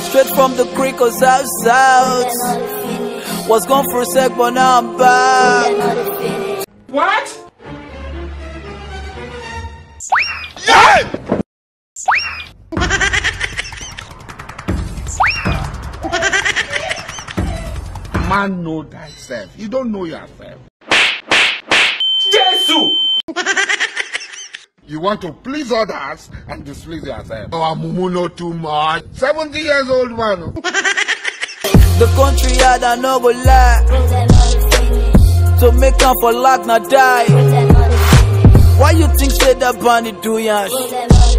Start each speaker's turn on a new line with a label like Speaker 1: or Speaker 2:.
Speaker 1: Straight from the creek or south. Was gone for a sec, but now I'm back.
Speaker 2: What?
Speaker 3: Yeah! Man, know thyself. You don't know yourself.
Speaker 2: Jesus!
Speaker 3: You want to please others and displease yourself. Oh, Mumu know too much. 70 years old man.
Speaker 1: The country had I no go lie. To make up for luck, not die. Why you think say that bunny do yash?